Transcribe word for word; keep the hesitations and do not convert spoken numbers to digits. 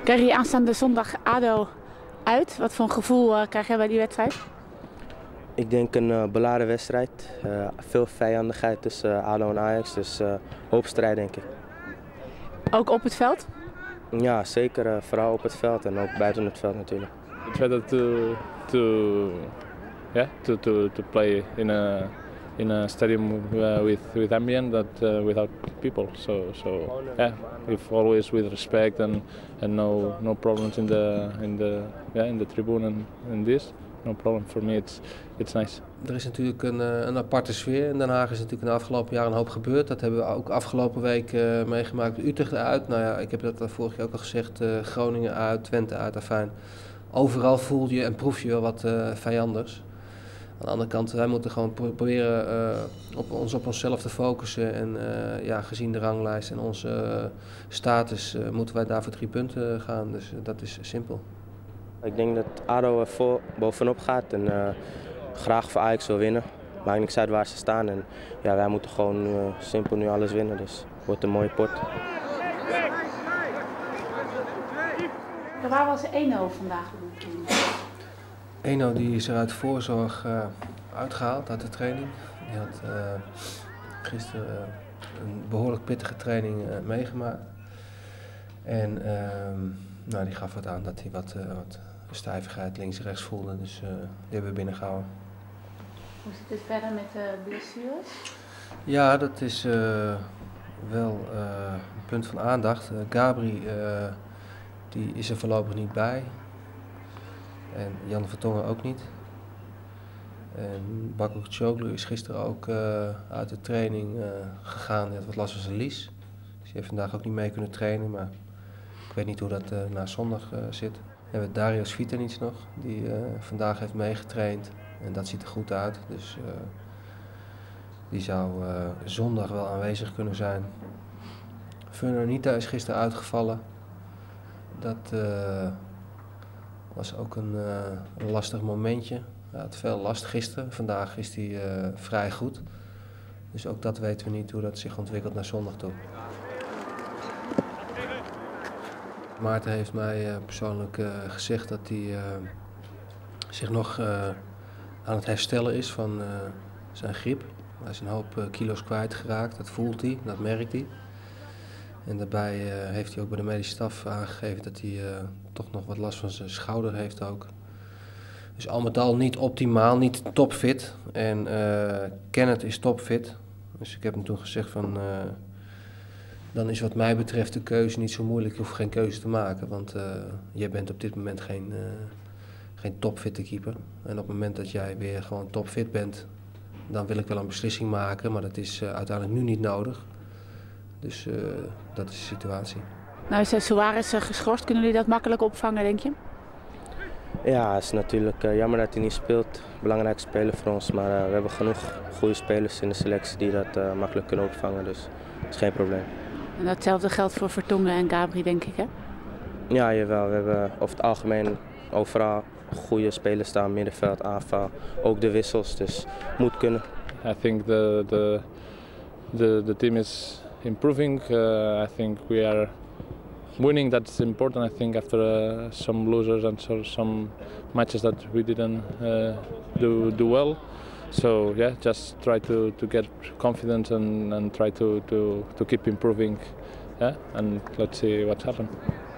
Krijg je aanstaande zondag A D O uit? Wat voor een gevoel uh, krijg jij bij die wedstrijd? Ik denk een uh, beladen wedstrijd. Uh, veel vijandigheid tussen uh, A D O en Ajax, dus uh, hoop strijd denk ik. Ook op het veld? Ja, zeker. Uh, vooral op het veld en ook buiten het veld natuurlijk. It's better to to yeah to to to play in a in a stadium uh, with with ambient that uh, without people. So so yeah, if always with respect and and no no problems in the in the yeah in the tribune and and this. No problem for me. It's it's nice. Er is natuurlijk een, een aparte sfeer. In Den Haag is natuurlijk in de afgelopen jaren een hoop gebeurd. Dat hebben we ook afgelopen week uh, meegemaakt. Utrecht uit. Nou ja, ik heb dat vorig jaar ook al gezegd. Uh, Groningen uit, Twente uit. Afijn. Overal voel je en proef je wel wat uh, vijandigs. Aan de andere kant, wij moeten gewoon pro proberen uh, op ons op onszelf te focussen. En uh, ja, gezien de ranglijst en onze uh, status uh, moeten wij daar voor drie punten gaan. Dus uh, dat is simpel. Ik denk dat A D O er voor, bovenop gaat en uh, graag voor Ajax wil winnen. Maakt niks uit waar ze staan en ja, wij moeten gewoon uh, simpel nu alles winnen. Dus het wordt een mooie pot. Ja, waar was Eno vandaag? Eno die is er uit voorzorg uh, uitgehaald uit de training. Die had uh, gisteren uh, een behoorlijk pittige training uh, meegemaakt. En uh, nou, die gaf wat aan dat hij wat, uh, wat stijvigheid links-rechts voelde, dus uh, die hebben we binnengehouden. Hoe zit het verder met de blessures? Ja, dat is uh, wel uh, een punt van aandacht. Uh, Gabri uh, die is er voorlopig niet bij. En Jan Vertongen ook niet. En Bakayoko is gisteren ook uh, uit de training uh, gegaan. Hij had wat last van zijn lies. Dus hij heeft vandaag ook niet mee kunnen trainen. Maar ik weet niet hoe dat uh, na zondag uh, zit. Dan hebben we Dario Svitanic nog, die uh, vandaag heeft meegetraind. En dat ziet er goed uit. Dus uh, die zou uh, zondag wel aanwezig kunnen zijn. Fernanita is gisteren uitgevallen. Dat uh, was ook een, uh, een lastig momentje. Hij had veel last gisteren. Vandaag is hij uh, vrij goed. Dus ook dat weten we niet hoe dat zich ontwikkelt naar zondag toe. Maarten heeft mij uh, persoonlijk uh, gezegd dat hij uh, zich nog uh, aan het herstellen is van uh, zijn griep. Hij is een hoop uh, kilo's kwijtgeraakt, dat voelt hij, dat merkt hij. En daarbij uh, heeft hij ook bij de medische staf aangegeven dat hij uh, toch nog wat last van zijn schouder heeft ook. Dus al met al niet optimaal, niet topfit. En uh, Kenneth is topfit. Dus ik heb hem toen gezegd van, uh, dan is wat mij betreft de keuze niet zo moeilijk. Je hoeft geen keuze te maken, want uh, jij bent op dit moment geen, uh, geen topfitte keeper. En op het moment dat jij weer gewoon topfit bent, dan wil ik wel een beslissing maken. Maar dat is uh, uiteindelijk nu niet nodig. Dus uh, dat is de situatie. Nou is Suarez geschorst. Kunnen jullie dat makkelijk opvangen, denk je? Ja, het is natuurlijk uh, jammer dat hij niet speelt. Belangrijk speler voor ons, maar uh, we hebben genoeg goede spelers in de selectie die dat uh, makkelijk kunnen opvangen. Dus dat is geen probleem. En datzelfde geldt voor Vertongen en Gabri, denk ik, hè? Ja, jawel. We hebben over het algemeen overal goede spelers staan, middenveld, aanval, ook de wissels. Dus moet kunnen. I think the the the, the team is improving. Uh, I think we are winning. That's important. I think after uh, some losers and so, some matches that we didn't uh, do do well. So yeah, just try to to get confidence and and try to to to keep improving. Yeah, and let's see what happens.